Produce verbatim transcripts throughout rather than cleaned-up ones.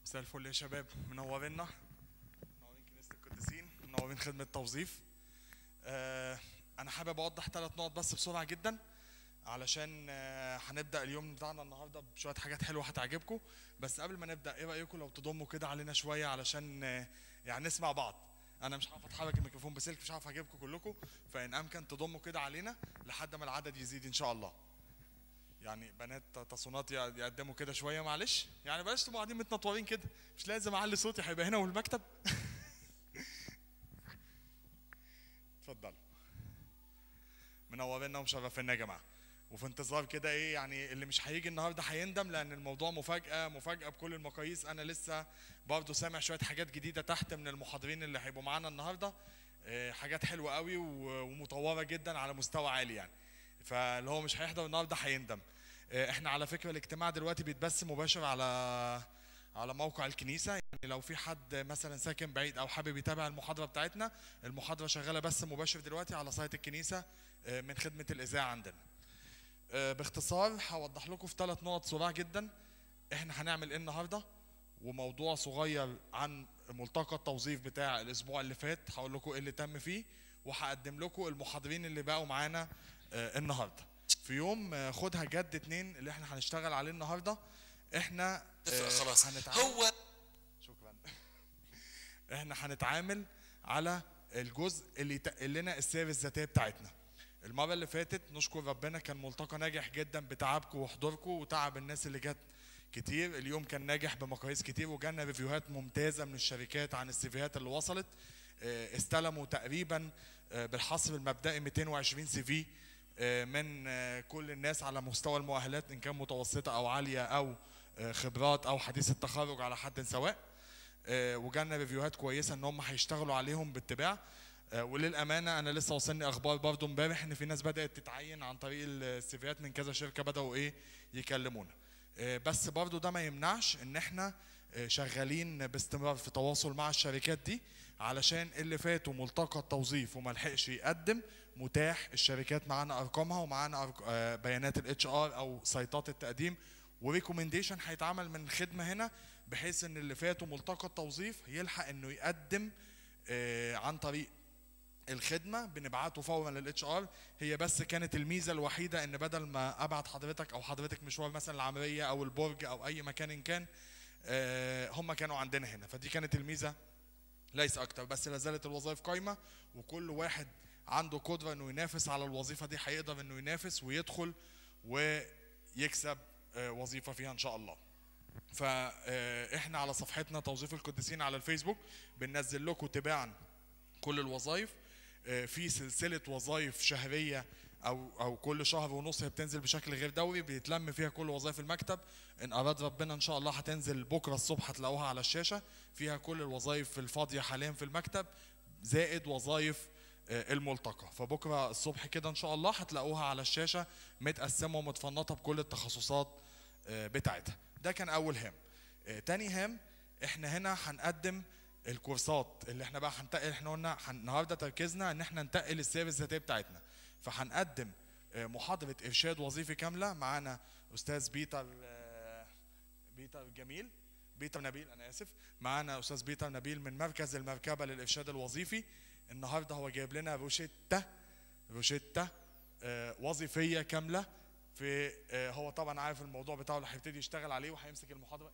مساء الفل يا شباب، منورينا منورين كنيسة القديسين، منورين خدمة توظيف. آه أنا حابب أوضح ثلاث نقط بس بسرعة جدا علشان آه هنبدأ اليوم بتاعنا النهاردة بشوية حاجات حلوة هتعجبكم. بس قبل ما نبدأ، إيه رأيكم لو تضموا كده علينا شوية علشان آه يعني نسمع بعض. أنا مش عارف أتحرك الميكروفون بسلك، مش عارف أجيبكم كلكم، فإن أمكن تضموا كده علينا لحد ما العدد يزيد إن شاء الله. يعني بنات تصونات يقدموا كده شويه، معلش يعني بلاش تبقوا قاعدين متنطورين كده، مش لازم اعلي صوتي، هيبقى هنا والمكتب. اتفضلوا، منورينا ومشرفينا يا جماعه. وفي انتظار كده ايه يعني، اللي مش هيجي النهارده هيندم، لان الموضوع مفاجاه مفاجاه بكل المقاييس. انا لسه برضه سامع شويه حاجات جديده تحت من المحاضرين اللي هيبقوا معانا النهارده. اه حاجات حلوه قوي ومطوره جدا على مستوى عالي يعني. فاللي هو مش هيحضر النهارده هيندم. احنا على فكره الاجتماع دلوقتي بيتبث مباشر على على موقع الكنيسه، يعني لو في حد مثلا ساكن بعيد او حابب يتابع المحاضره بتاعتنا، المحاضره شغاله بث مباشر دلوقتي على سايت الكنيسه من خدمه الاذاعه عندنا. باختصار هوضح لكم في ثلاث نقط سريع جدا احنا هنعمل ايه النهارده، وموضوع صغير عن ملتقى التوظيف بتاع الاسبوع اللي فات هقول لكم ايه اللي تم فيه، وهقدم لكم المحاضرين اللي بقوا معانا النهارده في يوم خدها جد اتنين اللي احنا هنشتغل عليه النهارده. احنا اه خلاص هنتعامل هو شكرا احنا هنتعامل على الجزء اللي يتقل لنا السير الذاتيه بتاعتنا. المره اللي فاتت نشكر ربنا كان ملتقى ناجح جدا بتعبكم وحضوركم وتعب الناس اللي جت كتير. اليوم كان ناجح بمقاييس كتير، وجالنا ريفيوهات ممتازه من الشركات عن السيفيهات اللي وصلت. استلموا تقريبا بالحصر المبدئي مئتين وعشرين سي في من كل الناس على مستوى المؤهلات، ان كان متوسطه او عاليه او خبرات او حديث التخرج على حد سواء. وجالنا ريفيوهات كويسه ان هم هيشتغلوا عليهم باتباع. وللامانه انا لسه وصلني اخبار برضو امبارح ان في ناس بدات تتعين عن طريق السيفيات من كذا شركه، بداوا ايه يكلمونا. بس برضو ده ما يمنعش ان احنا شغالين باستمرار في تواصل مع الشركات دي، علشان اللي فاتوا ملتقى التوظيف وما لحقش يقدم متاح الشركات معانا ارقامها ومعانا بيانات الاتش ار او سيطات التقديم، وريكومنديشن هيتعمل من خدمه هنا بحيث ان اللي فاتوا ملتقى التوظيف يلحق انه يقدم عن طريق الخدمه، بنبعته فورا للاتش ار. هي بس كانت الميزه الوحيده ان بدل ما ابعت حضرتك او حضرتك مشوار مثلا العمريه او البرج او اي مكان إن كان، هم كانوا عندنا هنا، فدي كانت الميزه ليس اكتر. بس لا زالت الوظائف قايمه، وكل واحد عنده قدره انه ينافس على الوظيفه دي هيقدر انه ينافس ويدخل ويكسب وظيفه فيها ان شاء الله. فاحنا على صفحتنا توظيف القديسين على الفيسبوك بننزل لكم تباعا كل الوظائف في سلسله وظائف شهريه او او كل شهر ونص، هي بتنزل بشكل غير دوري، بيتلم فيها كل وظائف المكتب. ان اراد ربنا ان شاء الله هتنزل بكره الصبح، هتلاقوها على الشاشه فيها كل الوظائف الفاضيه حاليا في المكتب زائد وظائف الملتقى. فبكره الصبح كده ان شاء الله هتلاقوها على الشاشه متقسمه ومتفنطه بكل التخصصات بتاعتها. ده كان اول هام. تاني هام، احنا هنا هنقدم الكورسات اللي احنا بقى هنتقل. احنا قلنا النهارده تركيزنا ان احنا ننتقل السير الذاتيه بتاعتنا، فهنقدم محاضره ارشاد وظيفي كامله. معانا استاذ بيتر بيتر جميل بيتر نبيل انا اسف معانا استاذ بيتر نبيل من مركز المركبه للارشاد الوظيفي. النهارده هو جايب لنا روشته روشته وظيفيه كامله. في هو طبعا عارف الموضوع بتاعه اللي هيبتدي يشتغل عليه وهيمسك المحاضره.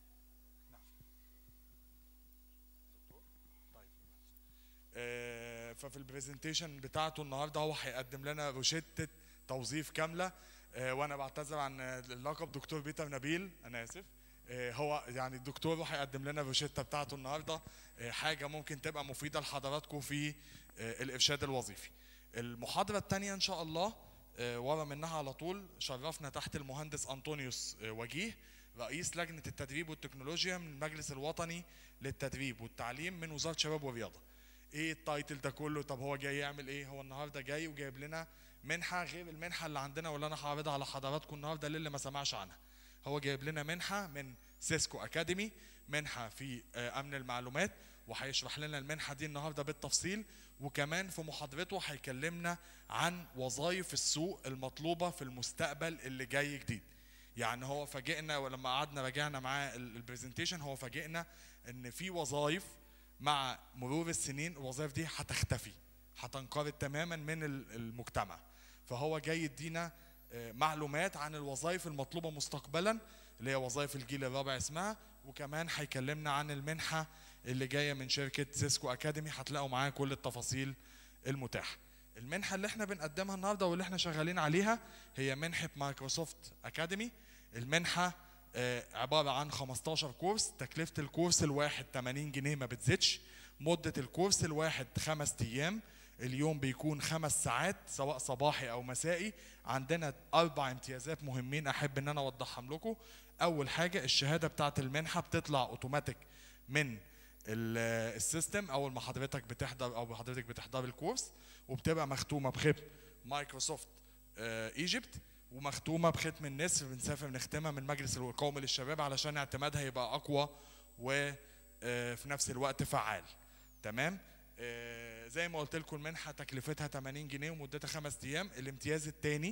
ففي البرزنتيشن بتاعته النهارده هو هيقدم لنا روشته توظيف كامله. وانا بعتذر عن اللقب دكتور بيتر نبيل انا اسف. هو يعني الدكتور وهيقدم لنا الروشته بتاعته النهارده، حاجه ممكن تبقى مفيده لحضراتكم في الارشاد الوظيفي. المحاضره الثانيه ان شاء الله ورا منها على طول شرفنا تحت المهندس انطونيوس وجيه، رئيس لجنه التدريب والتكنولوجيا من المجلس الوطني للتدريب والتعليم من وزاره الشباب والرياضه. ايه التايتل ده كله؟ طب هو جاي يعمل ايه؟ هو النهارده جاي وجايب لنا منحه غير المنحه اللي عندنا واللي انا هعرضها على حضراتكم النهارده للي ما سمعش عنها. هو جايب لنا منحه من سيسكو اكاديمي، منحه في امن المعلومات، وهيشرح لنا المنحه دي النهارده بالتفصيل. وكمان في محاضرته هيكلمنا عن وظائف السوق المطلوبه في المستقبل اللي جاي جديد. يعني هو فاجئنا ولما قعدنا راجعنا معاه البرزنتيشن، هو فاجئنا ان في وظائف مع مرور السنين الوظائف دي هتختفي، هتنقرض تماما من المجتمع. فهو جاي يدينا معلومات عن الوظائف المطلوبه مستقبلا اللي هي وظائف الجيل الرابع اسمها، وكمان هيكلمنا عن المنحه اللي جايه من شركه سيسكو اكاديمي، هتلاقوا معاها كل التفاصيل المتاحه. المنحه اللي احنا بنقدمها النهارده واللي احنا شغالين عليها هي منحه مايكروسوفت اكاديمي. المنحه عباره عن خمستاشر كورس، تكلفه الكورس الواحد تمانين جنيه ما بتزيدش، مده الكورس الواحد خمس ايام، اليوم بيكون خمس ساعات سواء صباحي او مسائي. عندنا اربع امتيازات مهمين احب ان انا اوضحهم لكم. اول حاجه الشهاده بتاعه المنحه بتطلع اوتوماتيك من السيستم اول ما حضرتك بتحضر او حضرتك بتحضر الكورس، وبتبقى مختومه بختم مايكروسوفت ايجيبت ومختومه بختم النسر، بنسافر نختمها من مجلس القومي للشباب علشان اعتمادها يبقى اقوى وفي نفس الوقت فعال. تمام؟ زي ما قلت لكم المنحه تكلفتها تمانين جنيه ومدتها خمس ايام. الامتياز الثاني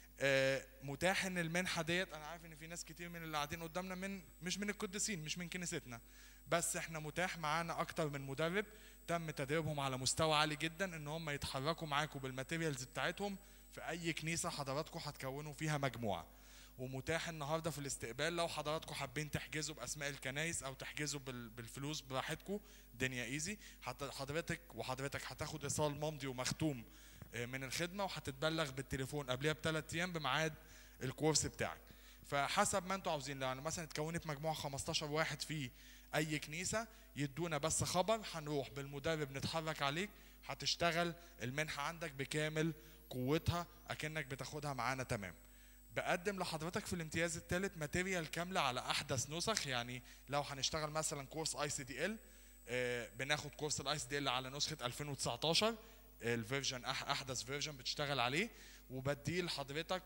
متاح ان المنحه ديت، انا عارف ان في ناس كتير من اللي قاعدين قدامنا من مش من القديسين، مش من كنيستنا، بس احنا متاح معانا اكتر من مدرب تم تدريبهم على مستوى عالي جدا ان هم يتحركوا معاكم بالماتيريالز بتاعتهم في اي كنيسه حضراتكم هتكونوا فيها مجموعه. ومتاح النهارده في الاستقبال لو حضراتكم حابين تحجزوا باسماء الكنايس او تحجزوا بالفلوس براحتكم، دنيا ايزي. حضرتك وحضرتك هتاخد ايصال ممضي ومختوم من الخدمه، وهتتبلغ بالتليفون قبلها بثلاث ايام بميعاد الكورس بتاعك. فحسب ما انتوا عاوزين، لو يعني مثلا اتكونت مجموعه خمستاشر واحد في اي كنيسه يدونا بس خبر، هنروح بالمدرب نتحرك عليك، هتشتغل المنحه عندك بكامل قوتها اكنك بتاخدها معانا. تمام؟ بقدم لحضرتك في الامتياز الثالث ماتيريال كامله على احدث نسخ. يعني لو هنشتغل مثلا كورس اي سي دي ال، بناخد كورس الاي سي دي ال على نسخه ألفين وتسعتاشر الفيرجن احدث فيرجن بتشتغل عليه، وبديه لحضرتك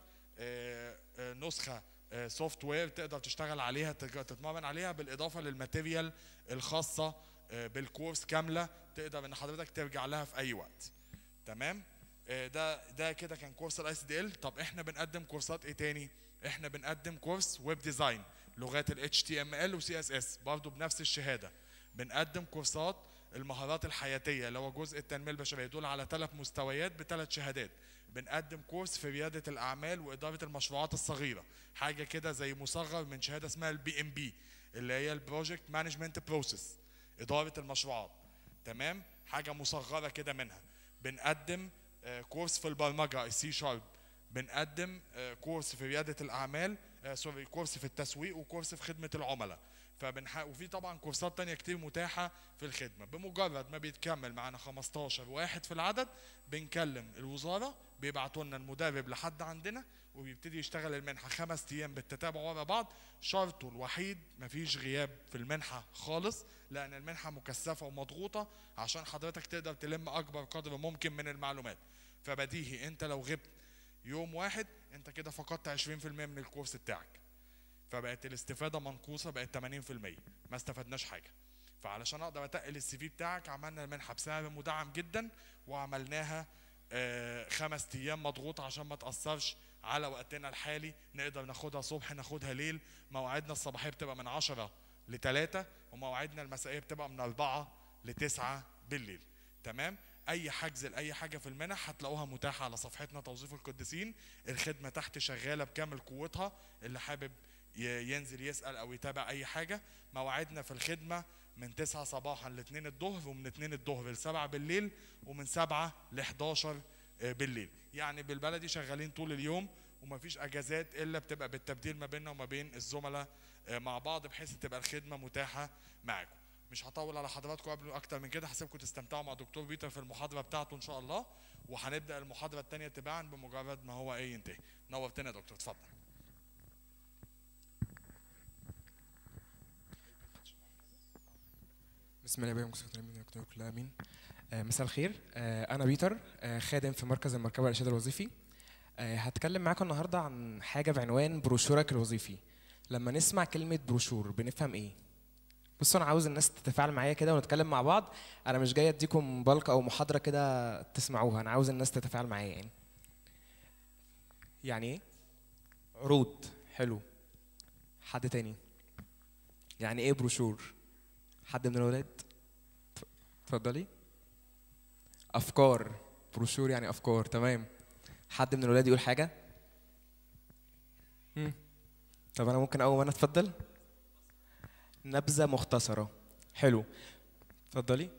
نسخه سوفت وير تقدر تشتغل عليها تتمرن عليها، بالاضافه للماتيريال الخاصه بالكورس كامله تقدر ان حضرتك ترجع لها في اي وقت. تمام؟ ده ده كده كان كورس الاي سي دي ال. طب احنا بنقدم كورسات ايه تاني؟ احنا بنقدم كورس ويب ديزاين، لغات ال إتش تي إم إل و سي إس إس برضه بنفس الشهاده. بنقدم كورسات المهارات الحياتيه اللي هو جزء التنميه البشريه، دول على ثلاث مستويات بثلاث شهادات. بنقدم كورس في رياده الاعمال واداره المشروعات الصغيره، حاجه كده زي مصغر من شهاده اسمها البي ام بي اللي هي البروجكت مانجمنت بروسيس، اداره المشروعات. تمام؟ حاجه مصغره كده منها. بنقدم كورس في البرمجه السي شارب، بنقدم كورس في رياده الاعمال، سوري كورس في التسويق، وكورس في خدمه العملاء. فبنح... وفي طبعا كورسات تانية كتير متاحه في الخدمه. بمجرد ما بيتكمل معانا خمستاشر واحد في العدد بنكلم الوزاره، بيبعتوا لنا المدرب لحد عندنا وبيبتدي يشتغل المنحه خمس ايام بالتتابع ورا بعض. شرطه الوحيد مفيش غياب في المنحه خالص، لان المنحه مكثفه ومضغوطه عشان حضرتك تقدر تلم اكبر قدر ممكن من المعلومات. فبديهي انت لو غبت يوم واحد انت كده فقدت عشرين في المية من الكورس بتاعك، فبقت الاستفاده منقوصه، بقت تمانين في المية، ما استفدناش حاجه. فعلشان اقدر اتقل السي في بتاعك عملنا المنحه بسعر مدعم جدا، وعملناها آه خمس ايام مضغوطه عشان ما تاثرش على وقتنا الحالي. نقدر ناخدها صبح ناخدها ليل، مواعيدنا الصباحيه بتبقى من عشرة ل تلاتة، ومواعيدنا المسائيه بتبقى من أربعة ل تسعة بالليل. تمام؟ اي حجز لاي حاجه في المنح هتلاقوها متاحه على صفحتنا توظيف القديسين. الخدمه تحت شغاله بكامل قوتها، اللي حابب ينزل يسال او يتابع اي حاجه. مواعيدنا في الخدمه من تسعة صباحا ل اتنين الظهر، ومن اتنين الظهر ل سبعة بالليل، ومن سبعة ل حداشر بالليل. يعني بالبلدي شغالين طول اليوم، ومفيش اجازات الا بتبقى بالتبديل ما بيننا وما بين الزملاء مع بعض، بحيث تبقى الخدمه متاحه معاكم. مش هطول على حضراتكم قبل اكتر من كده، هسيبكم تستمتعوا مع دكتور بيتر في المحاضره بتاعته ان شاء الله، وهنبدا المحاضره الثانيه تباعا بمجرد ما هو ايه ينتهي. نورتنا يا دكتور، اتفضل. بسم الله الرحمن الرحيم. دكتور كلها امين. مساء الخير، انا بيتر، خادم في مركز المركبه الارشاد الوظيفي. هتكلم معاكم النهارده عن حاجه بعنوان بروشورك الوظيفي. لما نسمع كلمه بروشور بنفهم ايه؟ بصوا، انا عاوز الناس تتفاعل معايا كده ونتكلم مع بعض. انا مش جاي اديكم بلق او محاضره كده تسمعوها، انا عاوز الناس تتفاعل معايا. يعني يعني ايه عروض؟ حلو. حد تاني؟ يعني ايه بروشور؟ حد من الولاد؟ اتفضلي. افكار. بروشور يعني افكار. تمام. حد من الولاد يقول حاجه؟ مم. طب انا ممكن اول ما انا اتفضل. نبذه مختصره. حلو. اتفضلي.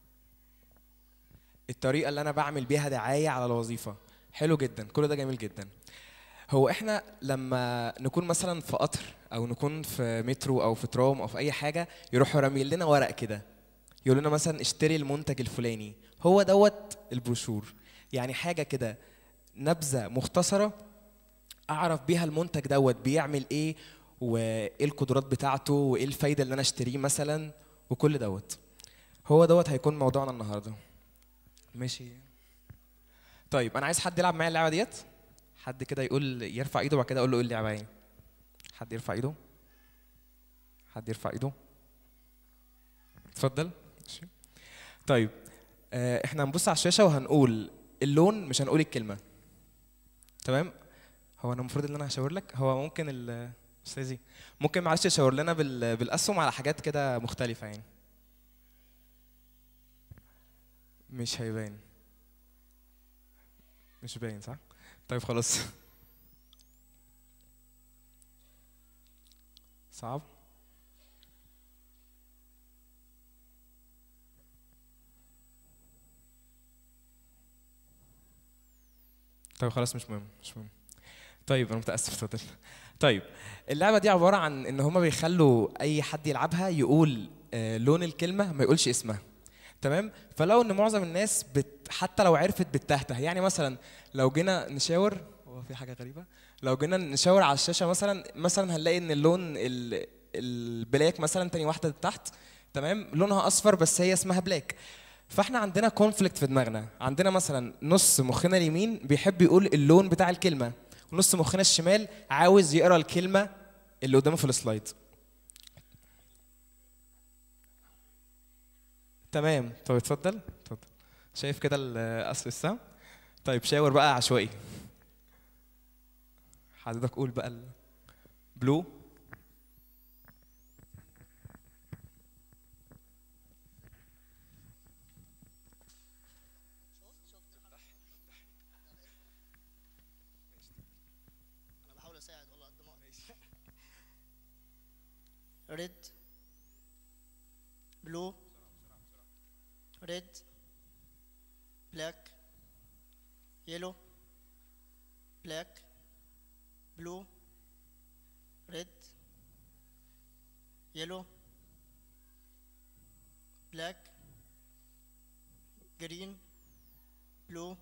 الطريقه اللي انا بعمل بيها دعايه على الوظيفه. حلو جدا، كل ده جميل جدا. هو احنا لما نكون مثلا في قطر او نكون في مترو او في ترام او في اي حاجه، يروحوا راميين لنا ورق كده يقول لنا مثلا اشتري المنتج الفلاني، هو دوت البروشور. يعني حاجه كده نبذه مختصره اعرف بيها المنتج دوت بيعمل ايه وايه القدرات بتاعته وايه الفايده اللي انا اشتريه مثلا وكل دوت. هو دوت هيكون موضوعنا النهارده. ماشي. طيب انا عايز حد يلعب معايا اللعبه ديت. حد كده يقول يرفع ايده وبعد كده اقول له ايه اللعبه ايه. حد يرفع ايده. حد يرفع ايده. اتفضل. ماشي. طيب آه احنا هنبص على الشاشه وهنقول اللون، مش هنقول الكلمه. تمام. هو انا المفروض ان انا هشاور لك. هو ممكن الاستاذي ممكن معلش تشاور لنا بالاسهم على حاجات كده مختلفه يعني. مش هيبان. مش باين صح؟ طيب خلاص. صعب. طيب خلاص مش مهم مش مهم. طيب انا متاسف. اتفضل. طيب اللعبه دي عباره عن ان هما بيخلوا اي حد يلعبها يقول آه لون الكلمه ما يقولش اسمها. تمام. فلو ان معظم الناس بت حتى لو عرفت بتتهته، يعني مثلا لو جينا نشاور، هو في حاجه غريبه، لو جينا نشاور على الشاشه مثلا مثلا هنلاقي ان اللون البلاك مثلا تاني واحده تحت تمام لونها اصفر بس هي اسمها بلاك. فاحنا عندنا كونفليكت في دماغنا، عندنا مثلا نص مخنا اليمين بيحب يقول اللون بتاع الكلمه ونص مخنا الشمال عاوز يقرا الكلمه اللي قدامه في السلايد. تمام. طب اتفضل اتفضل. شايف كده الاصل السهم؟ طيب شاور بقى عشوائي. حضرتك قول بقى البلو. انا بحاول اساعد والله قد ما اقدر. ريد، بلو، ريد، بلاك، يلو، بلاك، بلو، ريد، يلو، بلاك، جرين، بلو.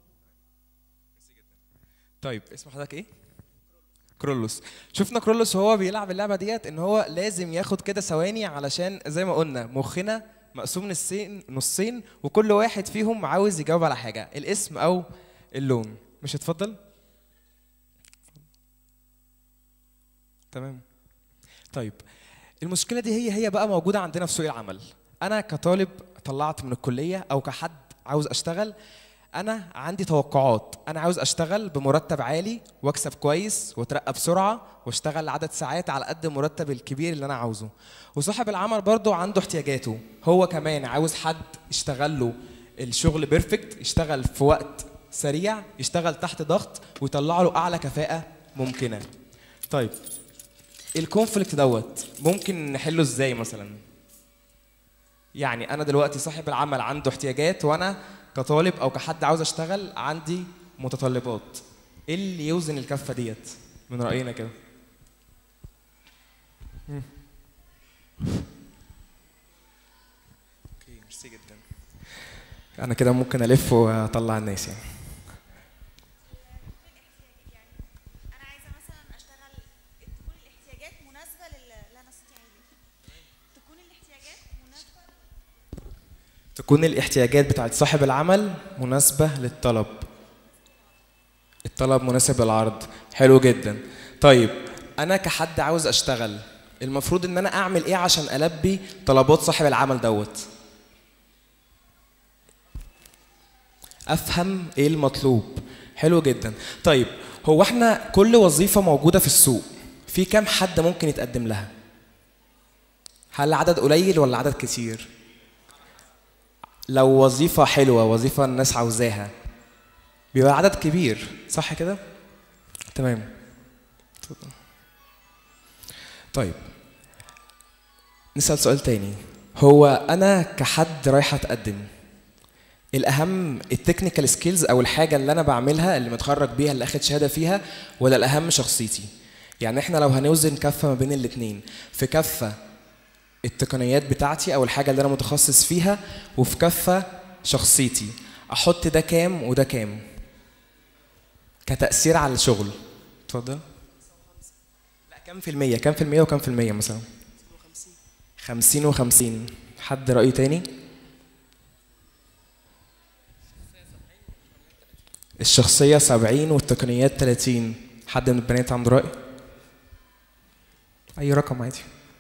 طيب اسم حضرتك ايه؟ كرولوس. شفنا كرولوس وهو بيلعب اللعبه ديت ان هو لازم ياخد كده ثواني علشان زي ما قلنا مخنا مقسوم نصين نصين وكل واحد فيهم عاوز يجاوب على حاجه، الاسم او اللون. مش هتفضل؟ تمام. طيب المشكله دي هي هي بقى موجوده عندنا في سوق العمل. انا كطالب طلعت من الكليه او كحد عاوز اشتغل، انا عندي توقعات، انا عاوز اشتغل بمرتب عالي واكسب كويس واترقى بسرعه واشتغل عدد ساعات على قد المرتب الكبير اللي انا عاوزه. وصاحب العمل برضو عنده احتياجاته، هو كمان عاوز حد يشتغل له الشغل بيرفكت، يشتغل في وقت سريع، يشتغل تحت ضغط ويطلع له اعلى كفاءه ممكنه. طيب الكونفليكت دوت ممكن نحله ازاي مثلا؟ يعني انا دلوقتي صاحب العمل عنده احتياجات وانا كطالب او كحد عاوز اشتغل عندي متطلبات. ايه اللي يوزن الكفه ديت من راينا كده؟ اوكي ميرسي جدا. انا كده ممكن الف واطلع الناس يعني. تكون الاحتياجات بتاعت صاحب العمل مناسبة للطلب. الطلب مناسب للعرض. حلو جدا. طيب أنا كحد عاوز أشتغل المفروض إن أنا أعمل إيه عشان ألبي طلبات صاحب العمل دوت؟ أفهم إيه المطلوب. حلو جدا. طيب هو إحنا كل وظيفة موجودة في السوق في كام حد ممكن يتقدم لها؟ هل عدد قليل ولا عدد كتير؟ لو وظيفة حلوة، وظيفة الناس عاوزاها، بيبقى عدد كبير، صح كده؟ تمام. طيب نسأل سؤال تاني. هو أنا كحد رايح أتقدم، الأهم التكنيكال سكيلز أو الحاجة اللي أنا بعملها اللي متخرج بيها اللي أخد شهادة فيها، ولا الأهم شخصيتي؟ يعني إحنا لو هنوزن كفة ما بين الاتنين، في كفة التقنيات بتاعتي أو الحاجة اللي أنا متخصص فيها، وفي كفة شخصيتي، أحط ده كام وده كام كتأثير على الشغل؟ اتفضل. لا كام في المية؟ كام في المية وكام في المية مثلا؟ خمسين وخمسين. حد رأي تاني؟ الشخصية سبعين والتقنيات تلاتين. حد من البنات عنده رأي؟ أي رقم عادي.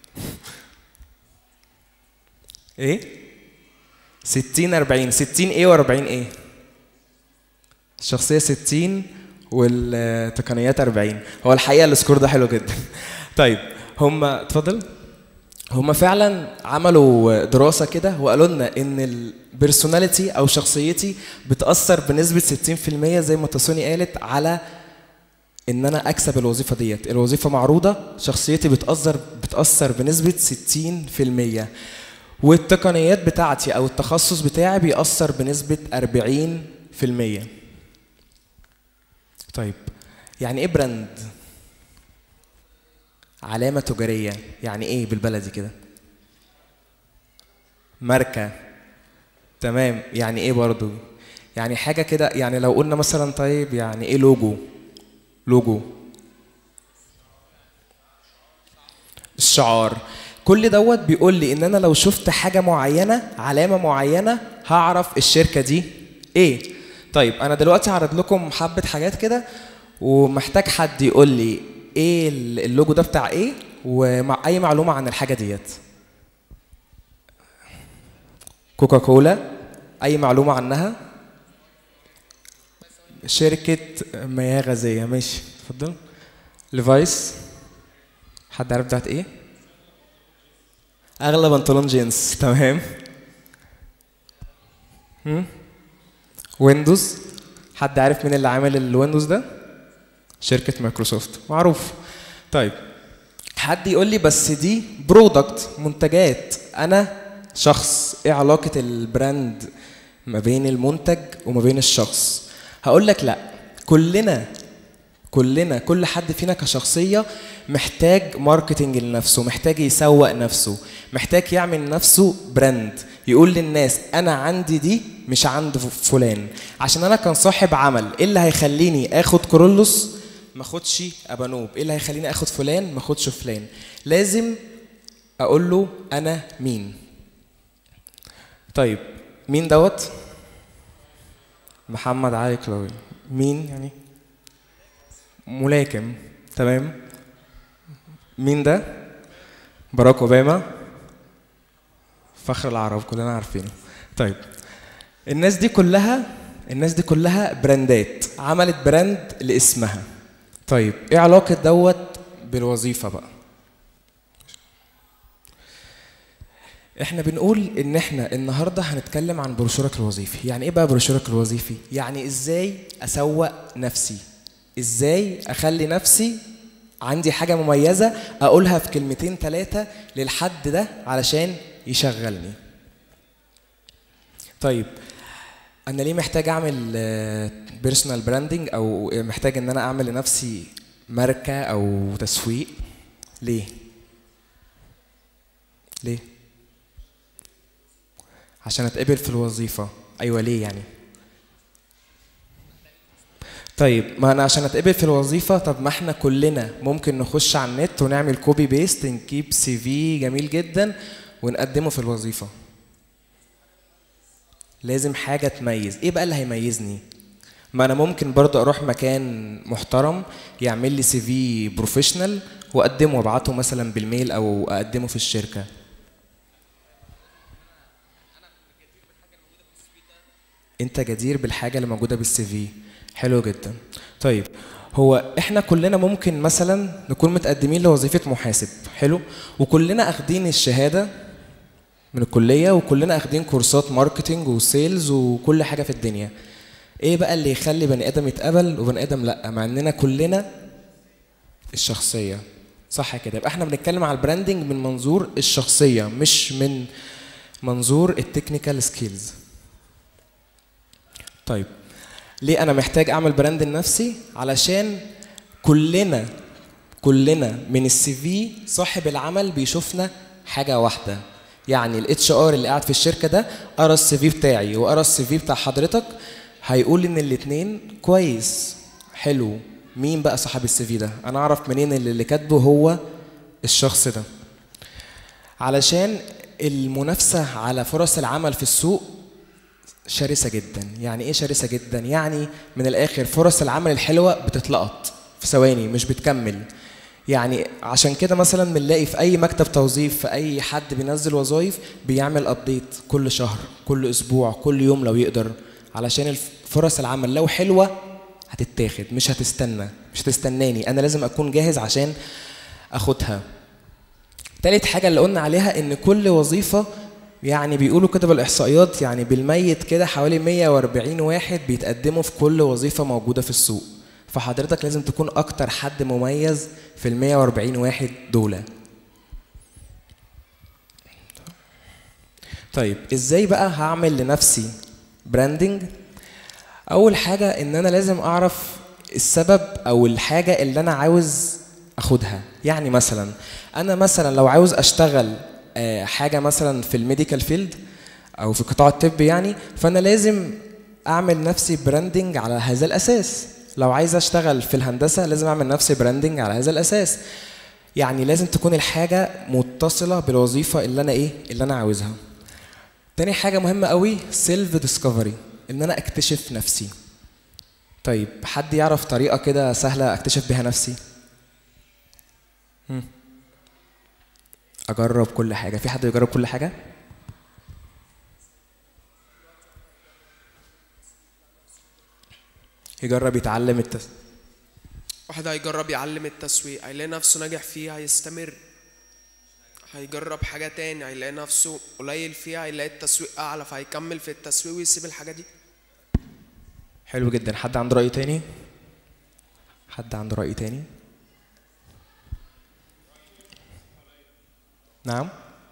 إيه؟ ستين أربعين. ستين إيه وأربعين إيه؟ الشخصية ستين والتقنيات أربعين. هو الحقيقة السكور ده حلو جدا. طيب هما اتفضل. هما فعلا عملوا دراسة كده وقالوا لنا إن البيرسوناليتي أو شخصيتي بتأثر بنسبة ستين في المية زي ما تسوني قالت على إن أنا أكسب الوظيفة ديت. الوظيفة معروضة، شخصيتي بتأثر بتأثر بنسبة ستين في المية، والتقنيات بتاعتي أو التخصص بتاعي بيأثر بنسبة أربعين في المية. طيب يعني إيه براند؟ علامة تجارية. يعني ايه بالبلدي كده؟ ماركة. تمام. يعني ايه برضو؟ يعني حاجة كده، يعني لو قلنا مثلا طيب يعني ايه لوجو؟ لوجو الشعار. كل دوت بيقول لي ان انا لو شفت حاجة معينة، علامة معينة، هعرف الشركة دي ايه. طيب انا دلوقتي هعرض لكم حبة حاجات كده، ومحتاج حد يقول لي ايه اللوجو ده بتاع ايه، ومع اي معلومه عن الحاجه ديت. كوكا كولا، اي معلومه عنها؟ شركه مياه غازيه، ماشي اتفضل. ليفايس، حد عارف بتاعت ايه؟ اغلى بنطلون جينز، تمام. هم؟ ويندوز، حد عارف مين اللي عامل الويندوز ده؟ شركه مايكروسوفت، معروف. طيب حد يقول لي بس دي برودكت، منتجات، انا شخص، ايه علاقه البراند ما بين المنتج وما بين الشخص؟ هقول لك لا، كلنا كلنا كل حد فينا كشخصيه محتاج ماركتنج لنفسه، محتاج يسوق نفسه، محتاج يعمل نفسه براند، يقول للناس انا عندي دي مش عند فلان. عشان انا كان صاحب عمل، ايه اللي هيخليني اخد كورولوس ما اخدش ابانوب؟ ايه اللي هيخليني اخد فلان ما اخدش فلان؟ لازم اقول له انا مين. طيب مين دوت؟ محمد علي كلاوي. مين يعني؟ ملاكم، تمام. مين ده؟ باراك اوباما، فخر العرب، كلنا عارفينه. طيب الناس دي كلها الناس دي كلها براندات، عملت براند لاسمها. طيب ايه علاقة دوت بالوظيفة بقى؟ احنا بنقول ان احنا النهارده هنتكلم عن بروشورك الوظيفي. يعني ايه بقى بروشورك الوظيفي؟ يعني ازاي اسوق نفسي، ازاي اخلي نفسي عندي حاجة مميزة اقولها في كلمتين ثلاثة للحد ده علشان يشغلني. طيب انا ليه محتاج اعمل بيرسونال براندنج، او محتاج ان انا اعمل لنفسي ماركة او تسويق؟ ليه؟ ليه؟ عشان اتقبل في الوظيفة. ايوه ليه يعني؟ طيب ما انا عشان اتقبل في الوظيفة، طب ما احنا كلنا ممكن نخش على النت ونعمل كوبي بيست، نجيب سي في جميل جدا ونقدمه في الوظيفة. لازم حاجة تميز. ايه بقى اللي هيميزني؟ ما انا ممكن برضه اروح مكان محترم يعمل لي سي في بروفيشنال واقدمه وابعته مثلا بالميل او اقدمه في الشركة. انت جدير بالحاجة اللي موجودة بالسي في. حلو جدا. طيب هو احنا كلنا ممكن مثلا نكون متقدمين لوظيفه محاسب، حلو، وكلنا اخدين الشهاده من الكليه، وكلنا اخدين كورسات ماركتينج وسيلز وكل حاجه في الدنيا. ايه بقى اللي يخلي بني ادم يتقبل وبني ادم لا، مع اننا كلنا الشخصيه؟ صح كده؟ يبقى احنا بنتكلم على البراندنج من منظور الشخصيه، مش من منظور التكنيكال سكيلز. طيب ليه انا محتاج اعمل براند لنفسي؟ علشان كلنا كلنا من السي في صاحب العمل بيشوفنا حاجه واحده. يعني الاتش ار اللي قاعد في الشركه ده قرا السي في بتاعي وقرا السي في بتاع حضرتك، هيقول ان الاثنين كويس، حلو. مين بقى صاحب السي في ده؟ انا اعرف منين اللي, اللي كاتبه هو الشخص ده؟ علشان المنافسه على فرص العمل في السوق شرسه جدا. يعني ايه شرسه جدا؟ يعني من الاخر فرص العمل الحلوه بتتلقط في ثواني، مش بتكمل. يعني عشان كده مثلا بنلاقي في اي مكتب توظيف، في اي حد بينزل وظايف بيعمل ابديت كل شهر، كل اسبوع، كل يوم لو يقدر، علشان فرص العمل لو حلوه هتتاخد، مش هتستنى، مش هتستناني، انا لازم اكون جاهز عشان اخدها. تالت حاجه اللي قلنا عليها ان كل وظيفه، يعني بيقولوا كده بالاحصائيات، يعني بالميت كده حوالي مية واربعين واحد بيتقدموا في كل وظيفه موجوده في السوق. فحضرتك لازم تكون اكتر حد مميز في ال مية واربعين واحد دول. طيب ازاي بقى هعمل لنفسي براندنج؟ اول حاجه ان انا لازم اعرف السبب او الحاجه اللي انا عاوز اخدها. يعني مثلا انا مثلا لو عاوز اشتغل حاجه مثلا في الميديكال فيلد او في قطاع الطب، يعني فانا لازم اعمل نفسي براندنج على هذا الاساس. لو عايز اشتغل في الهندسه لازم اعمل نفسي براندنج على هذا الاساس. يعني لازم تكون الحاجه متصله بالوظيفه اللي انا ايه اللي انا عاوزها. تاني حاجه مهمه قوي سيلف ديسكفري، ان انا اكتشف نفسي. طيب حد يعرف طريقه كده سهله اكتشف بيها نفسي؟ هم. اجرب كل حاجه. في حد يجرب كل حاجه؟ يجرب يتعلم التس... واحد هيجرب يعلم التسويق، هيلاقي نفسه ناجح فيه هيستمر. هيجرب حاجة تاني هيلاقي نفسه قليل فيها، هيلاقي التسويق أعلى فهيكمل في التسويق ويسيب الحاجة دي. حلو جدا. حد عنده رأي تاني؟ حد عنده رأي تاني؟ نعم؟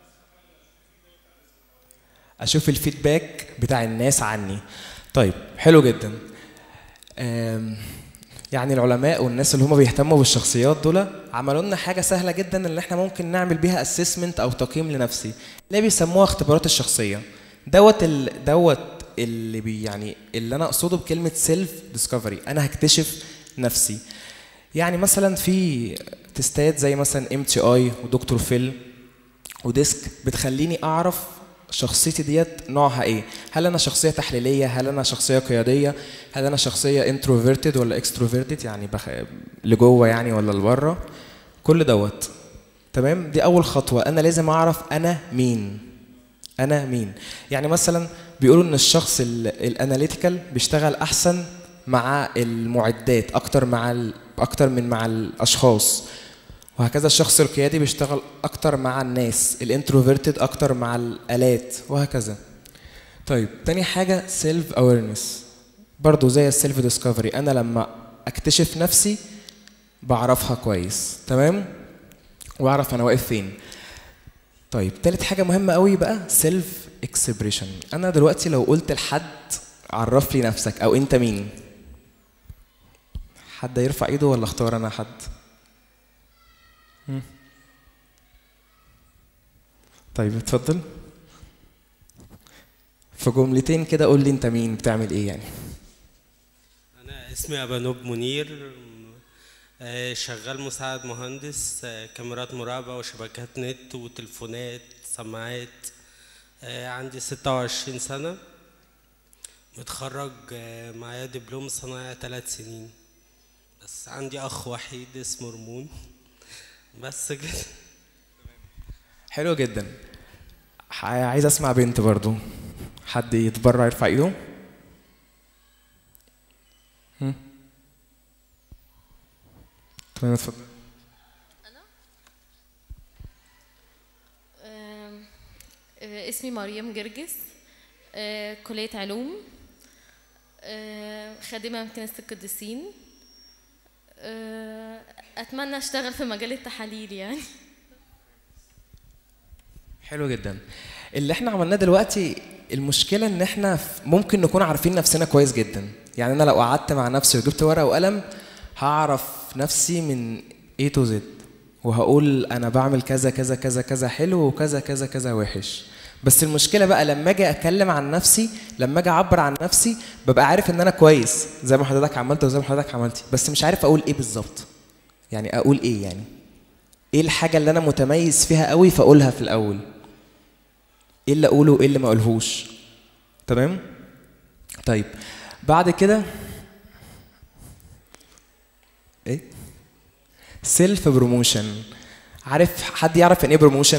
أشوف الفيدباك بتاع الناس عني. طيب حلو جدا. يعني العلماء والناس اللي هم بيهتموا بالشخصيات دول عملوا لنا حاجه سهله جدا اللي احنا ممكن نعمل بيها اسسمنت او تقييم لنفسي، اللي بيسموها اختبارات الشخصيه. دوت ال... دوت اللي بي يعني اللي انا اقصده بكلمه سيلف ديسكفري، انا هكتشف نفسي. يعني مثلا في تستات زي مثلا ام تي اي ودكتور فيل وديسك بتخليني اعرف شخصيتي ديت نوعها ايه. هل انا شخصيه تحليليه؟ هل انا شخصيه قياديه؟ هل انا شخصيه انتروفيرتد ولا اكستروفيرتد، يعني بخ... لجوه يعني ولا لبره؟ كل دوت تمام. دي اول خطوه، انا لازم اعرف انا مين. انا مين؟ يعني مثلا بيقولوا ان الشخص الاناليتيكال بيشتغل احسن مع المعدات اكتر مع ال... اكتر من مع الاشخاص، وهكذا الشخص القيادي بيشتغل اكتر مع الناس، الانتروفيرتد اكتر مع الالات، وهكذا. طيب تاني حاجه سيلف اويرنس، برضو زي السيلف ديسكفري، انا لما اكتشف نفسي بعرفها كويس، تمام، واعرف انا واقف فين. طيب تالت حاجه مهمه قوي بقى سيلف اكسبريشن. انا دلوقتي لو قلت لحد عرف لي نفسك او انت مين، حد يرفع ايده ولا اختار انا حد؟ طيب اتفضل في جملتين كده قول لي انت مين، بتعمل ايه يعني. انا اسمي ابانوب منير، شغال مساعد مهندس كاميرات مراقبه وشبكات نت وتليفونات سماعات. عندي ستة وعشرين سنه، متخرج معايا دبلوم صنايع ثلاث سنين، بس عندي اخ وحيد اسمه رمون بس كده. حلو جدا. عايز اسمع بنت برضو، حد يتبرع يرفع ايده. تمام اتفضل. آم، آه، اسمي مريم جرجس، آه، كلية علوم، آه، خادمة في كنيسة القديسين. آه، أتمنى أشتغل في مجال التحاليل يعني. حلو جدا. اللي احنا عملناه دلوقتي، المشكله ان احنا ممكن نكون عارفين نفسنا كويس جدا. يعني انا لو قعدت مع نفسي وجبت ورقه وقلم هعرف نفسي من A to Z، وهقول انا بعمل كذا كذا كذا كذا حلو وكذا كذا كذا وحش. بس المشكله بقى لما اجي اتكلم عن نفسي، لما اجي اعبر عن نفسي، ببقى عارف ان انا كويس زي ما حضرتك عملت وزي ما حضرتك عملتي، بس مش عارف اقول ايه بالظبط. يعني اقول ايه؟ يعني ايه الحاجه اللي انا متميز فيها قوي فاقولها في الاول؟ ايه اللي اقوله وايه اللي ما اقولهوش؟ تمام؟ طيب بعد كده ايه؟ سيلف بروموشن. عارف حد يعرف يعني ايه بروموشن؟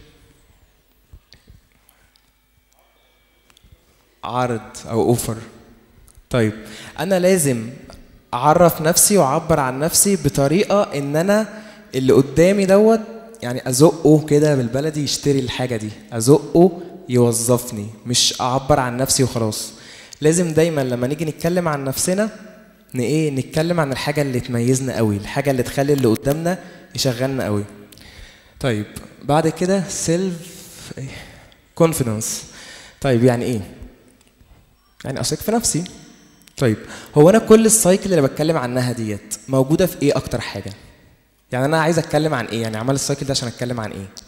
عرض او اوفر. طيب انا لازم اعرف نفسي واعبر عن نفسي بطريقه ان انا اللي قدامي دوت يعني ازقه كده بالبلدي يشتري الحاجه دي، ازقه يوظفني، مش اعبر عن نفسي وخلاص. لازم دايما لما نيجي نتكلم عن نفسنا ن ايه نتكلم عن الحاجه اللي تميزنا قوي، الحاجه اللي تخلي اللي قدامنا يشغلنا قوي. طيب بعد كده سيلف كونفيدنس. طيب يعني ايه؟ يعني اثق في نفسي. طيب هو انا كل السايكل اللي بتكلم عنها ديت موجوده في ايه اكتر حاجه؟ يعني انا عايز اتكلم عن ايه؟ يعني عمل السايكل ده عشان اتكلم عن ايه؟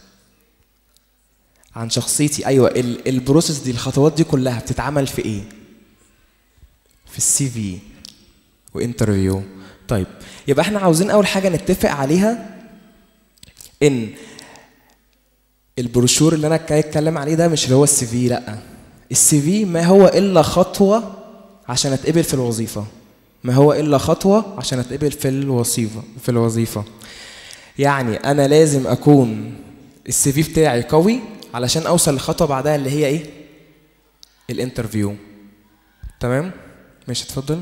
عن شخصيتي. ايوه، ال- البروسيس دي، الخطوات دي كلها بتتعمل في ايه؟ في السي في وانترفيو. طيب يبقى احنا عاوزين اول حاجه نتفق عليها ان البروشور اللي انا جاي اتكلم عليه ده مش اللي هو السي في، لا. السي في ما هو الا خطوه عشان اتقبل في الوظيفه. ما هو الا خطوه عشان اتقبل في الوظيفه في الوظيفه يعني انا لازم اكون السي في بتاعي قوي علشان اوصل لخطوه بعدها اللي هي ايه؟ الانترفيو. تمام؟ ماشي اتفضل.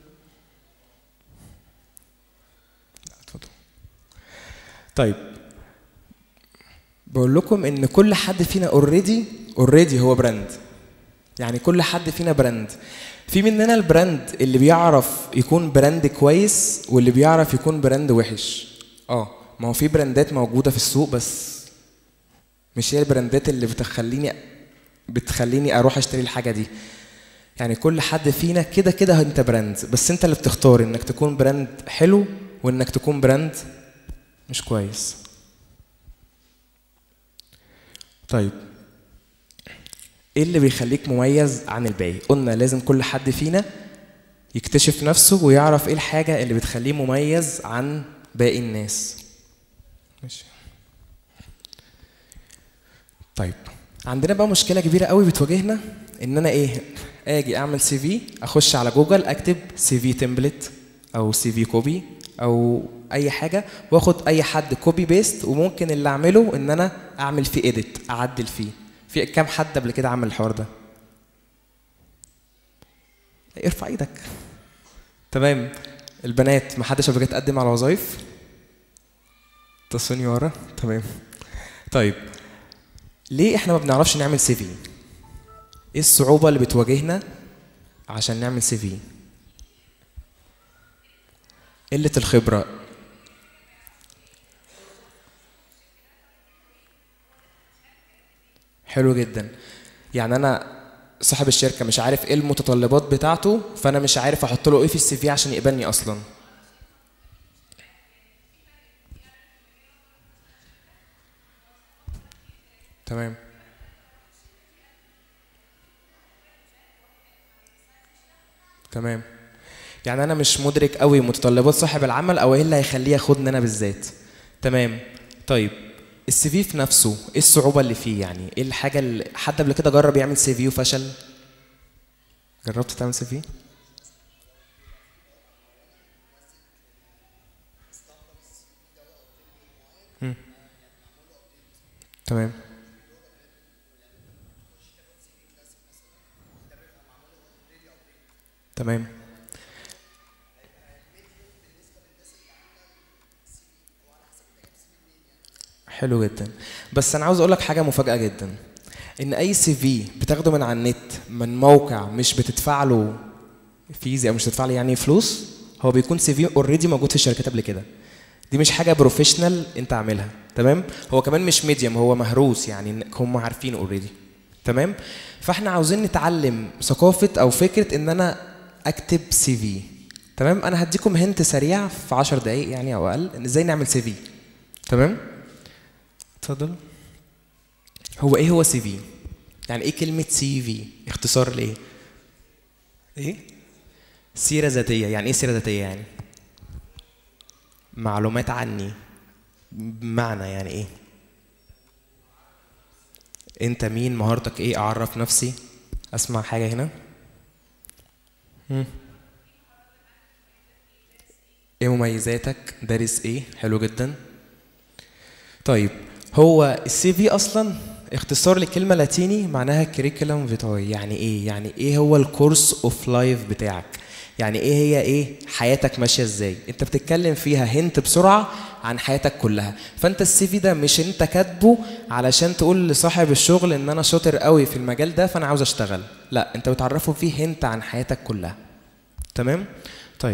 لا اتفضل. طيب بقول لكم ان كل حد فينا اوريدي اوريدي هو براند. يعني كل حد فينا براند. في مننا البراند اللي بيعرف يكون براند كويس واللي بيعرف يكون براند وحش. اه ما هو في براندات موجوده في السوق، بس مش هي البراندات اللي بتخليني بتخليني اروح اشتري الحاجه دي. يعني كل حد فينا كده كده انت براند، بس انت اللي بتختار انك تكون براند حلو وانك تكون براند مش كويس. طيب ايه اللي بيخليك مميز عن الباقي؟ قلنا لازم كل حد فينا يكتشف نفسه ويعرف ايه الحاجه اللي بتخليه مميز عن باقي الناس. ماشي. طيب عندنا بقى مشكله كبيره قوي بتواجهنا، ان انا ايه؟ اجي اعمل سي في، اخش على جوجل اكتب سي في تمبلت او سي في كوبي او اي حاجه، واخد اي حد كوبي بيست، وممكن اللي اعمله ان انا اعمل فيه اديت، اعدل فيه. في كام حد قبل كده عمل الحوار ده؟ ارفع ايدك. تمام. البنات ما حدش قبل كده اتقدم على وظايف؟ تصوني ورا. تمام. طيب ليه احنا ما بنعرفش نعمل سي في؟ ايه الصعوبه اللي بتواجهنا عشان نعمل سي في؟ قله الخبره. حلو جدا. يعني انا صاحب الشركه مش عارف ايه المتطلبات بتاعته، فانا مش عارف احط له ايه في السي في عشان يقبلني اصلا. تمام. تمام. يعني انا مش مدرك قوي متطلبات صاحب العمل او ايه اللي هيخليه ياخدني انا بالذات. تمام. طيب السي في في نفسه ايه الصعوبه اللي فيه؟ يعني ايه الحاجه اللي حد قبل كده جرب يعمل سي في وفشل؟ جربت تعمل سي في؟ مم. تمام. تمام. حلو جدا. بس انا عاوز اقول لك حاجه مفاجاه جدا، ان اي سي في بتاخده من على النت من موقع مش بتدفع له فيز او مش بتدفع له يعني فلوس، هو بيكون سي في اوريدي موجود في الشركات قبل كده. دي مش حاجه بروفيشنال انت عاملها، تمام؟ هو كمان مش ميديم، هو مهروس، يعني هم عارفين اوريدي، تمام؟ فاحنا عاوزين نتعلم ثقافه او فكره ان انا اكتب سي في، تمام؟ انا هديكم هنت سريع في عشر دقايق يعني او اقل ان ازاي نعمل سي في، تمام؟ اتفضل. هو ايه هو سي في؟ يعني ايه كلمه سي في؟ اختصار لايه؟ ايه؟ سيره ذاتيه. يعني ايه سيره ذاتيه؟ يعني معلومات عني. بمعنى يعني ايه؟ انت مين، مهارتك ايه، اعرف نفسي، اسمع حاجه هنا. هم. ايه مميزاتك، دارس ايه، حلو جدا. طيب هو السي في اصلا اختصار لكلمه لاتيني معناها كريكولم فيتاي. يعني ايه؟ يعني ايه هو الكورس اوف لايف بتاعك، يعني ايه هي ايه حياتك ماشيه ازاي، انت بتتكلم فيها هنت بسرعه عن حياتك كلها. فانت السي في ده مش انت كاتبه علشان تقول لصاحب الشغل ان انا شاطر قوي في المجال ده فانا عاوز اشتغل، لا، انت بتعرفه فيه هنت عن حياتك كلها، تمام؟ طيب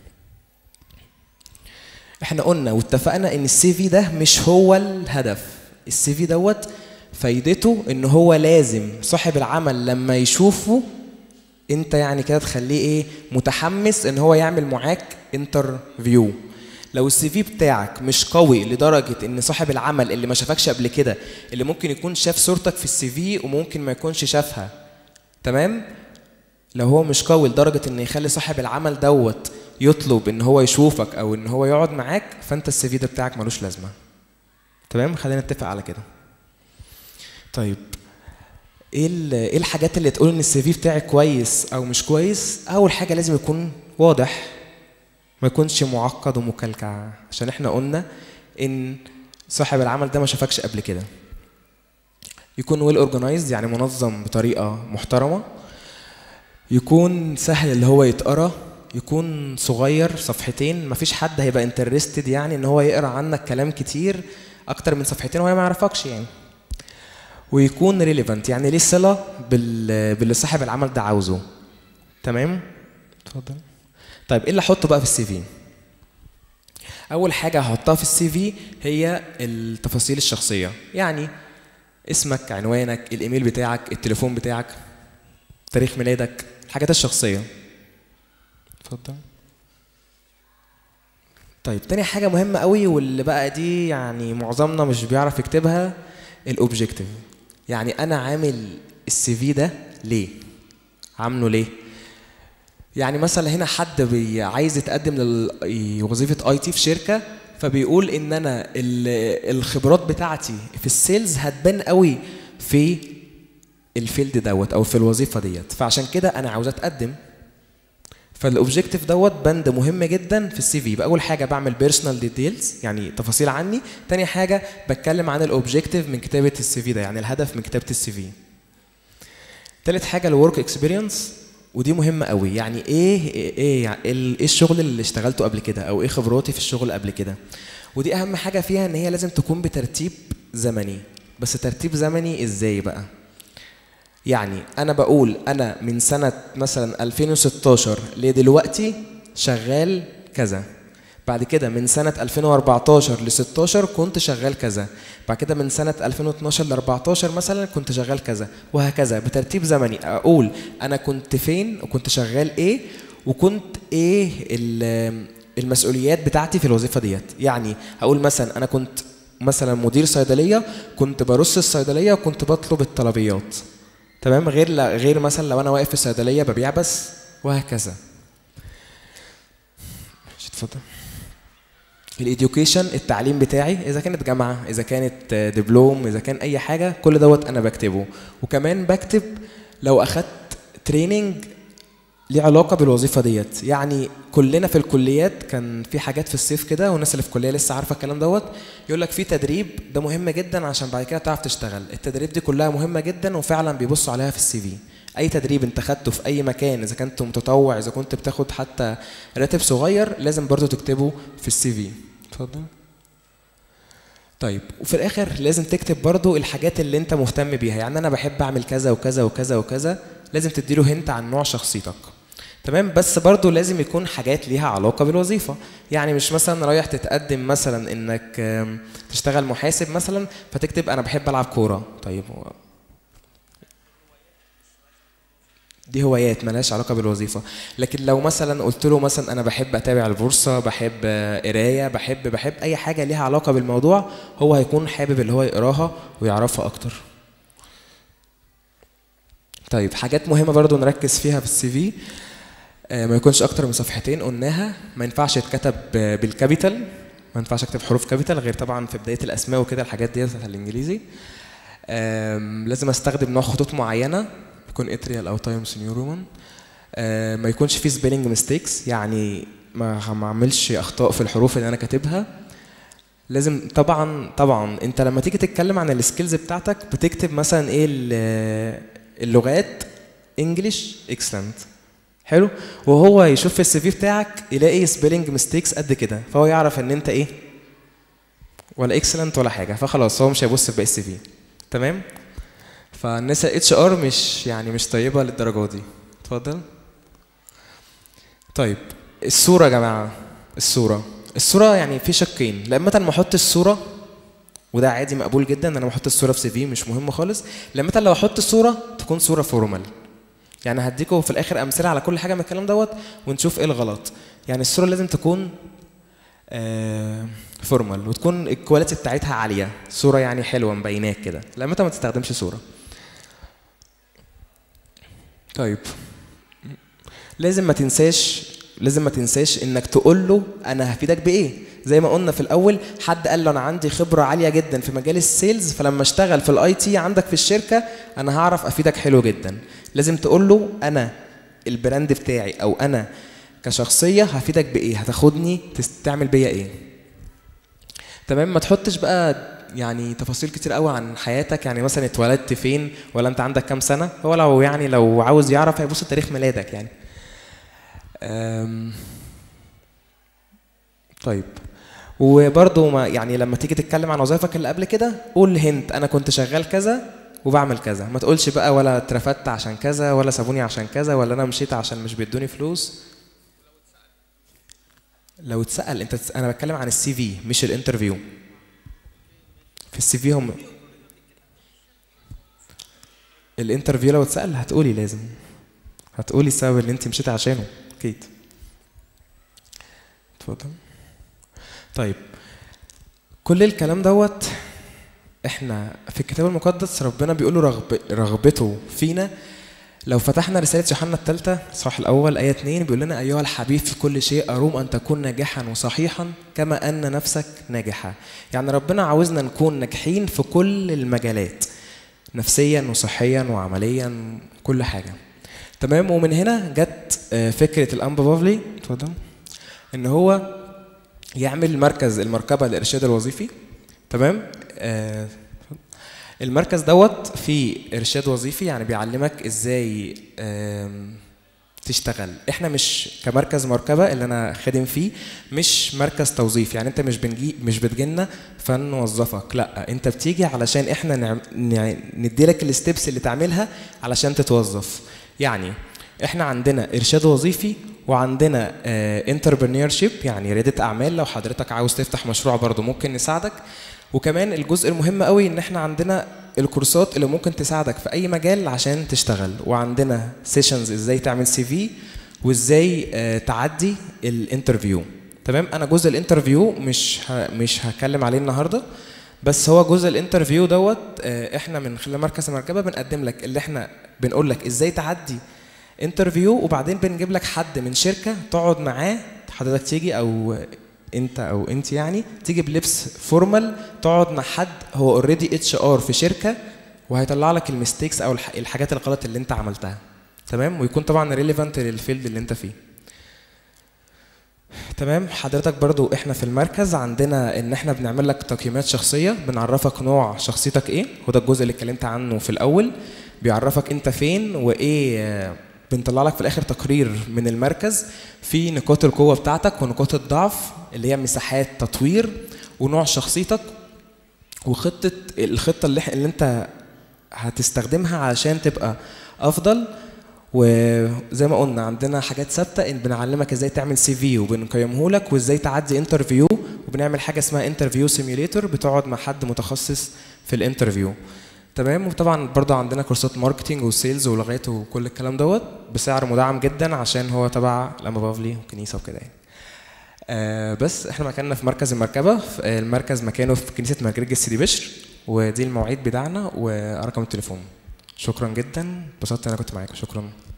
احنا قلنا واتفقنا ان السي في ده مش هو الهدف. السي في دوت فايدته ان هو لازم صاحب العمل لما يشوفه انت يعني كده تخليه ايه، متحمس ان هو يعمل معاك انترفيو. لو السي في بتاعك مش قوي لدرجه ان صاحب العمل اللي ما شافكش قبل كده، اللي ممكن يكون شاف صورتك في السي في وممكن ما يكونش شافها، تمام؟ لو هو مش قوي لدرجه ان يخلي صاحب العمل دوت يطلب ان هو يشوفك او ان هو يقعد معاك، فانت السي في ده بتاعك ملوش لازمه، تمام؟ خلينا نتفق على كده. طيب ايه ايه الحاجات اللي تقول ان السي في بتاعي كويس او مش كويس؟ اول حاجه لازم يكون واضح، ما يكونش معقد ومكلكع، عشان احنا قلنا ان صاحب العمل ده ما شافكش قبل كده. يكون ويل اورجنايزد، يعني منظم بطريقه محترمه. يكون سهل اللي هو يتقرا. يكون صغير، صفحتين، مفيش حد هيبقى انترستد يعني ان هو يقرا عنك كلام كتير اكتر من صفحتين وهي ما يعرفكش يعني. ويكون ريليفنت، يعني ليه صله بال باللي صاحب العمل ده عاوزه، تمام؟ اتفضل. طيب ايه اللي احطه بقى في السي في؟ اول حاجه هحطها في السي في هي التفاصيل الشخصيه، يعني اسمك، عنوانك، الايميل بتاعك، التليفون بتاعك، تاريخ ميلادك، الحاجات الشخصيه. اتفضل. طيب تاني حاجه مهمه قوي واللي بقى دي يعني معظمنا مش بيعرف يكتبها، الاوبجكتيف. يعني انا عامل السي في ده ليه؟ عامله ليه؟ يعني مثلا هنا حد بي عايز يتقدم لوظيفه اي تي في شركه، فبيقول ان انا الخبرات بتاعتي في السيلز هتبان قوي في الفيلد دوت او في الوظيفه ديت، فعشان كده انا عاوز اتقدم. فالاوبجكتيف دوت بند مهم جدا في السي في. اول حاجه بعمل بيرسونال ديتيلز، يعني تفاصيل عني. تاني حاجه بتكلم عن الاوبجكتيف من كتابه السي في ده، يعني الهدف من كتابه السي في. تالت حاجه الورك اكسبيرينس، ودي مهمه قوي. يعني ايه ايه يعني ايه الشغل اللي اشتغلته قبل كده، او ايه خبراتي في الشغل قبل كده. ودي اهم حاجه فيها، ان هي لازم تكون بترتيب زمني. بس ترتيب زمني ازاي بقى؟ يعني انا بقول انا من سنه مثلا ألفين وستاشر لدلوقتي شغال كذا، بعد كده من سنه ألفين وأربعتاشر ل ستاشر كنت شغال كذا، بعد كده من سنه ألفين واتناشر ل أربعتاشر مثلا كنت شغال كذا، وهكذا بترتيب زمني. اقول انا كنت فين وكنت شغال ايه وكنت ايه المسؤوليات بتاعتي في الوظيفه ديت. يعني هقول مثلا انا كنت مثلا مدير صيدليه، كنت برص الصيدليه وكنت بطلب الطلبيات، تمام؟ غير لا غير مثلا لو انا واقف في الصيدليه ببيع بس، وهكذا. ماشي، اتفضل. الاديوكيشن، التعليم بتاعي، اذا كانت جامعه، اذا كانت دبلوم، اذا كان اي حاجه، كل دوت انا بكتبه. وكمان بكتب لو اخدت تريننج ليه علاقه بالوظيفه ديت. يعني كلنا في الكليات كان في حاجات في الصيف كده، والناس اللي في الكليه لسه عارفه الكلام دوت، يقول لك في تدريب، ده مهم جدا عشان بعد كده تعرف تشتغل. التدريب دي كلها مهمه جدا وفعلا بيبصوا عليها في السي في. اي تدريب انت خدته في اي مكان، اذا كنت متطوع، اذا كنت بتاخد حتى راتب صغير، لازم برضو تكتبه في السي في. اتفضل. طيب وفي الاخر لازم تكتب برضو الحاجات اللي انت مهتم بيها، يعني انا بحب اعمل كذا وكذا وكذا وكذا، لازم تديله هنت عن نوع شخصيتك. تمام، بس برضو لازم يكون حاجات ليها علاقة بالوظيفة، يعني مش مثلا رايح تتقدم مثلا انك آم، تشتغل محاسب مثلا فتكتب انا بحب العب كورة. طيب هو دي هوايات مالهاش علاقة بالوظيفة. لكن لو مثلا قلت له مثلا انا بحب اتابع البورصة، بحب آه، قراية، بحب بحب اي حاجة ليها علاقة بالموضوع، هو هيكون حابب اللي هو يقراها ويعرفها اكتر. طيب حاجات مهمة برضو نركز فيها في السي في، آه، ما يكونش اكتر من صفحتين قلناها، ما ينفعش يتكتب آه، بالكابيتال، ما ينفعش اكتب حروف كابيتال غير طبعا في بداية الاسماء وكده، الحاجات دي بتاعت الانجليزي. آم، لازم استخدم نوع خطوط معينة، يكون اتريال او تايمز نيو رومان. آه، ما يكونش فيه سبيلنج ميستيكس، يعني ما ما اعملش اخطاء في الحروف اللي انا كاتبها. لازم طبعا طبعا انت لما تيجي تتكلم عن السكيلز بتاعتك بتكتب مثلا ايه ال- اللغات انجلش اكسلنت، حلو، وهو يشوف في السي في بتاعك يلاقي سبيلنج ميستيكس قد كده، فهو يعرف ان انت ايه ولا اكسلنت ولا حاجه، فخلاص هو مش هيبص في باقي السي في. تمام، فالناس اتش ار مش يعني مش طيبه للدرجه دي. اتفضل. طيب الصوره يا جماعه، الصوره الصوره يعني في شقين، لا اما ما احط الصوره وده عادي مقبول جدا ان انا احط الصوره في سي في مش مهم خالص، لا مثلا لو احط الصوره تكون صوره فورمال. يعني هديكم في الاخر امثله على كل حاجه من الكلام دوت ونشوف ايه الغلط. يعني الصوره لازم تكون آه فورمال وتكون الكواليتي بتاعتها عاليه، صوره يعني حلوه مبيناك كده، لا متى ما تستخدمش صوره. طيب لازم ما تنساش لازم ما تنساش انك تقول له انا هفيدك بايه، زي ما قلنا في الاول حد قال له انا عندي خبره عاليه جدا في مجال السيلز، فلما اشتغل في الاي تي عندك في الشركه انا هعرف افيدك حلو جدا. لازم تقول له انا البراند بتاعي او انا كشخصيه هفيدك بايه، هتاخدني تعمل بيا ايه. تمام، ما تحطش بقى يعني تفاصيل كتير قوي عن حياتك، يعني مثلا اتولدت فين ولا انت عندك كام سنه، هو لو يعني لو عاوز يعرف هيبص تاريخ ميلادك يعني. أم طيب وبرضه ما يعني لما تيجي تتكلم عن وظائفك اللي قبل كده قول هنت انا كنت شغال كذا وبعمل كذا، ما تقولش بقى ولا اترفدت عشان كذا ولا سابوني عشان كذا ولا انا مشيت عشان مش بيدوني فلوس. لو اتسأل انت تس... انا بتكلم عن السي في مش الانترفيو. في السي في هم الانترفيو لو اتسأل هتقولي لازم هتقولي السبب اللي انت مشيت عشانه اكيد. اتفضل. طيب كل الكلام دوت احنا في الكتاب المقدس ربنا بيقول له رغب رغبته فينا. لو فتحنا رسالة يوحنا الثالثة الصح الأول آية اتنين بيقول لنا أيها الحبيب في كل شيء أروم أن تكون ناجحا وصحيحا كما أن نفسك ناجحة. يعني ربنا عاوزنا نكون ناجحين في كل المجالات، نفسيا وصحيا وعمليا كل حاجة. تمام، ومن هنا جت فكرة الأنبا بافلي اتفضل إن هو يعمل مركز المركبة للإرشاد الوظيفي. تمام، آه المركز دوت فيه إرشاد وظيفي، يعني بيعلمك إزاي تشتغل. إحنا مش كمركز مركبة اللي أنا خادم فيه مش مركز توظيف، يعني أنت مش بنجي مش بتجينا فنوظفك، لا أنت بتيجي علشان إحنا نعم نديلك الستبس اللي تعملها علشان تتوظف. يعني إحنا عندنا إرشاد وظيفي وعندنا انتربرنيورشيب يعني ريادة أعمال، لو حضرتك عاوز تفتح مشروع برضو ممكن نساعدك. وكمان الجزء المهم قوي ان احنا عندنا الكورسات اللي ممكن تساعدك في اي مجال عشان تشتغل، وعندنا سيشنز ازاي تعمل سي في وازاي آه تعدي الانترفيو. تمام، انا جزء الانترفيو مش مش هتكلم عليه النهارده، بس هو جزء الانترفيو دوت آه احنا من خلال مركز المركبه بنقدم لك اللي احنا بنقول لك ازاي تعدي انترفيو، وبعدين بنجيب لك حد من شركه تقعد معاه، حضرتك تيجي او انت او انت يعني تيجي بلبس فورمال تقعد مع حد هو اوريدي اتش ار في شركه وهيطلع لك الميستيكس او الحاجات الغلط اللي انت عملتها. تمام، ويكون طبعا ريليفانت للفيلد اللي انت فيه. تمام، حضرتك برضو احنا في المركز عندنا ان احنا بنعمل لك تقييمات شخصيه، بنعرفك نوع شخصيتك ايه، وده الجزء اللي اتكلمت عنه في الاول، بيعرفك انت فين وايه. بنطلع لك في الاخر تقرير من المركز في نقاط القوه بتاعتك ونقاط الضعف اللي هي مساحات تطوير ونوع شخصيتك وخطه الخطه اللي, اللي انت هتستخدمها علشان تبقى افضل. وزي ما قلنا عندنا حاجات ثابته ان بنعلمك ازاي تعمل سي في وبنقيمه لك، وازاي تعدي انترفيو، وبنعمل حاجه اسمها انترفيو سيميوليتور بتقعد مع حد متخصص في الانترفيو. تمام. وطبعا برضه عندنا كورسات ماركتينج وسيلز ولغات وكل الكلام دوت بسعر مدعم جدا عشان هو تبع لما بافلي وكنيسه وكده يعني. آه بس احنا مكاننا في مركز المركبه، المركز مكانه في كنيسه مجرجس سيدي بشر، ودي المواعيد بتاعنا ورقم التليفون. شكرا جدا، اتبسطت انا كنت معاكم. شكرا.